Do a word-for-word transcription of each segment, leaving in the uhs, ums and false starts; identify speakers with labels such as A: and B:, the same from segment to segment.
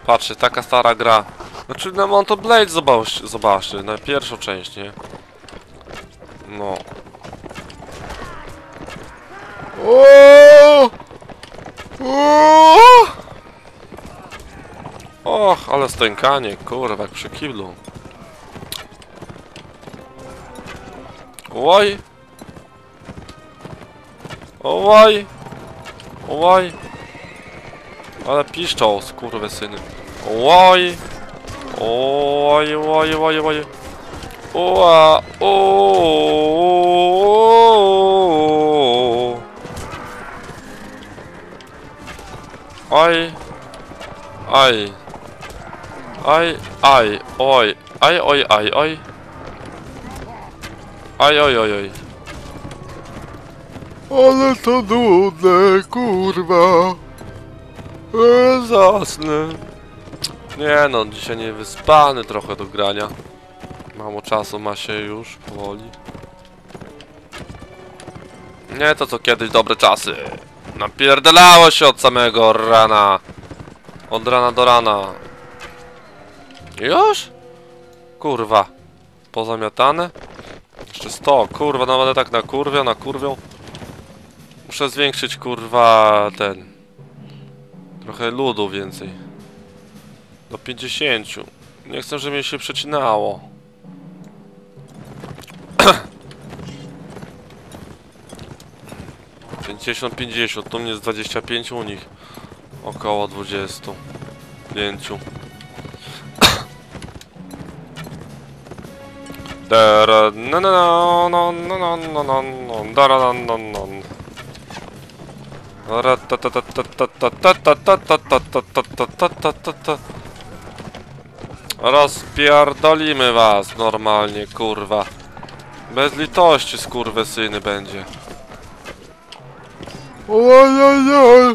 A: Patrzcie, taka stara gra. Znaczy na Mount Blade zobaczcie, zobaczcie, na pierwszą część, nie? No. O! O! Och, ale stękanie, kurwa, jak przy kiblu. Oj! Oj! Oj! Ale piszczą, skurwysyny. Oj! Oj, oj, oj, oj. Ua! O! Oj! Aj! Aj, aj, oj! Aj, oj, aj, oj! Aj, oj, oj, oj! Ale to nudne, kurwa! E, zasnę. Nie no, dzisiaj nie wyspany trochę do grania. Mało czasu ma się już, powoli. Nie to co kiedyś dobre czasy. Napierdalało się od samego rana. Od rana do rana. Już? Kurwa. Pozamiatane? Jeszcze sto, kurwa, no będę tak na kurwią, na kurwią. Muszę zwiększyć, kurwa, ten. Trochę ludu więcej. Do pięćdziesięciu. Nie chcę, żeby mi się przecinało. pięćdziesiąt pięćdziesiąt, tu mnie jest dwadzieścia pięć, u nich około dwadzieścia pięć. Rozpierdolimy was normalnie, kurwa. Bez litości, skurwysyny będzie. Ojojoj!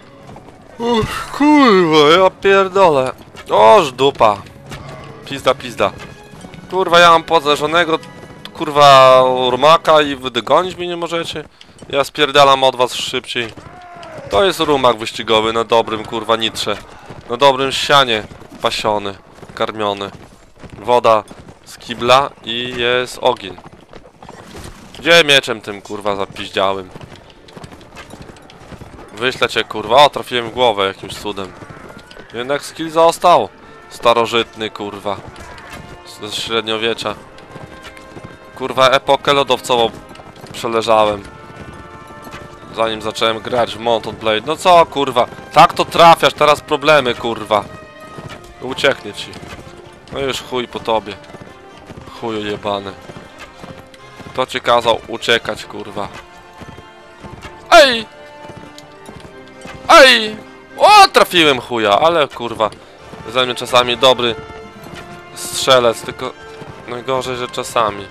A: Kurwa, ja pierdolę. Oż dupa. Pizda, pizda. Kurwa, ja mam podleżonego, kurwa, rumaka i wy dogonić mnie nie możecie? Ja spierdalam od was szybciej. To jest rumak wyścigowy na dobrym, kurwa, nitrze. Na dobrym sianie pasiony, karmiony. Woda z kibla i jest ogień. Gdzie mieczem tym, kurwa, zapiździałym? Wyślę cię, kurwa. O, trafiłem w głowę jakimś cudem. Jednak skill został. Starożytny, kurwa. Ze średniowiecza. Kurwa, epokę lodowcową przeleżałem. Zanim zacząłem grać w Mount Blade. No co, kurwa? Tak to trafiasz, teraz problemy, kurwa. Ucieknie ci. No już chuj po tobie. Chuju jebany. Kto ci kazał uciekać, kurwa? Ej! Ej! O, trafiłem chuja, ale kurwa. Ze mnie czasami dobry strzelec, tylko najgorzej, że czasami.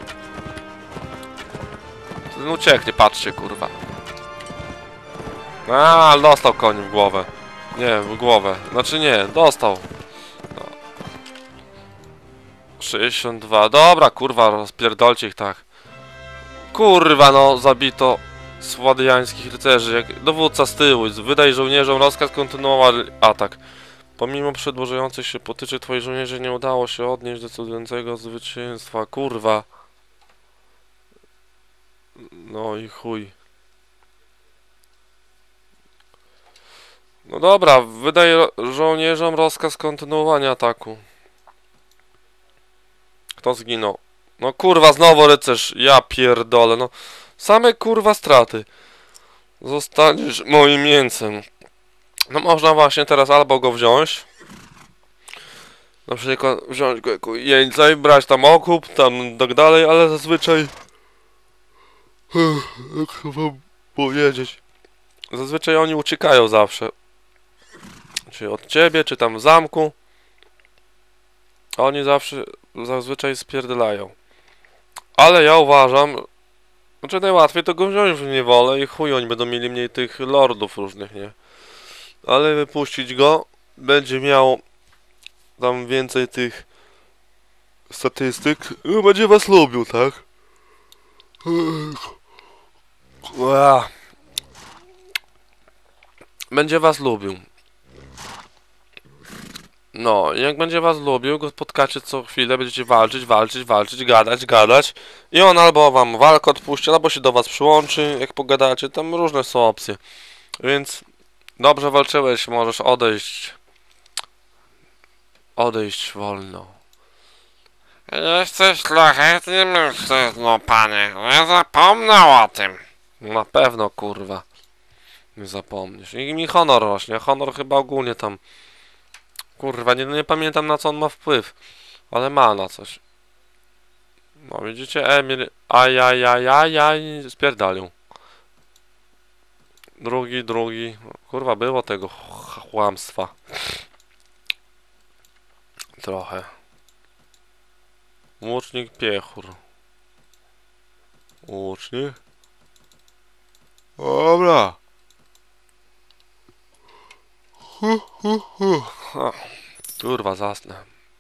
A: No ucieknie, patrzcie, kurwa. A, dostał koń w głowę. Nie, w głowę. Znaczy nie, dostał. No. sześćdziesiąt dwa. Dobra, kurwa, rozpierdolcie ich tak. Kurwa, no, zabito sławiańskich rycerzy. Jak dowódca z tyłu. Wydaj żołnierzom rozkaz kontynuować atak. Pomimo przedłużających się potyczek twoich żołnierzy nie udało się odnieść decydującego zwycięstwa. Kurwa. No i chuj. No dobra, wydaj żołnierzom rozkaz kontynuowania ataku. Kto zginął? No kurwa, znowu rycerz. Ja pierdolę, no. Same kurwa straty. Zostaniesz moim mięsem. No można właśnie teraz albo go wziąć. Na przykład wziąć go jako jeńca i brać tam okup, tam tak dalej, ale zazwyczaj... Jak wam powiedzieć? Zazwyczaj oni uciekają zawsze. Czy od ciebie, czy tam w zamku. Oni zawsze, zazwyczaj spierdalają. Ale ja uważam... Znaczy najłatwiej to go wziąć w niewolę i chuj, oni będą mieli mniej tych lordów różnych, nie? Ale wypuścić go będzie miał tam więcej tych statystyk. No, będzie was lubił, tak? Będzie was lubił. No, i jak będzie was lubił, go spotkacie co chwilę, będziecie walczyć, walczyć, walczyć, gadać, gadać i on albo wam walkę odpuści, albo się do was przyłączy, jak pogadacie, tam różne są opcje. Więc dobrze walczyłeś, możesz odejść. Odejść wolno.
B: Jesteś szlachetnym mężczyzną, panie. Nie zapomnę o tym.
A: Na pewno, kurwa. Nie zapomnisz. I mi honor rośnie. Honor chyba ogólnie tam... Kurwa, nie, nie pamiętam na co on ma wpływ. Ale ma na coś. No widzicie, Emil... Ajajajajaj... Spierdalił. Drugi, drugi... Kurwa, było tego ch- chłamstwa. Trochę. Łucznik piechur. Łucznik? Dobra. Hu, hu, hu. O, kurwa, zasnę.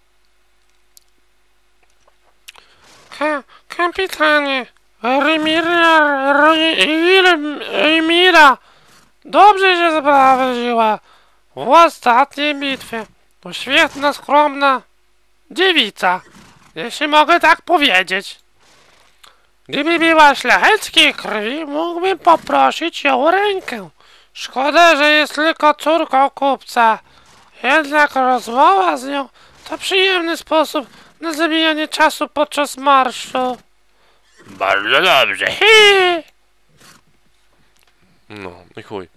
B: Ha, kapitanie. Remira, Remira. Dobrze się sprawdziła. W ostatniej bitwie. To świetna, skromna dziewica. Jeśli mogę tak powiedzieć. Gdyby była szlacheckiej krwi, mógłbym poprosić ją o rękę. Szkoda, że jest tylko córką kupca. Jednak rozmowa z nią to przyjemny sposób na zabijanie czasu podczas marszu. Bardzo dobrze. Hi!
A: No, i chuj.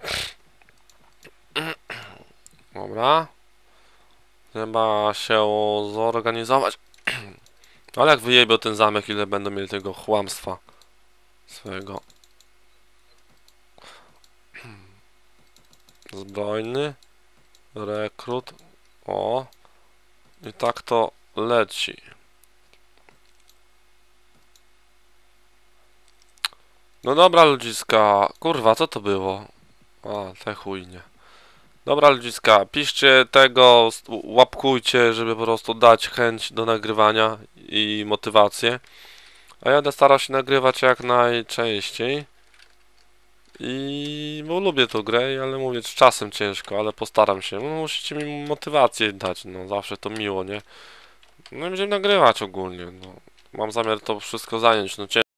A: Dobra. Trzeba się zorganizować. Ale jak wyjebią ten zamek, ile będą mieli tego chłamstwa swojego. Zbrojny. Rekrut. O. I tak to leci. No dobra, ludziska. Kurwa, co to było? A, te chujnie. Dobra, ludziska, piszcie tego, st- łapkujcie, żeby po prostu dać chęć do nagrywania i motywację. A ja będę starał się nagrywać jak najczęściej. I bo lubię tą grę, ale mówię, z czasem ciężko, ale postaram się. No, musicie mi motywację dać, no zawsze to miło, nie? No i będziemy nagrywać ogólnie, no. Mam zamiar to wszystko zająć, no ciężko.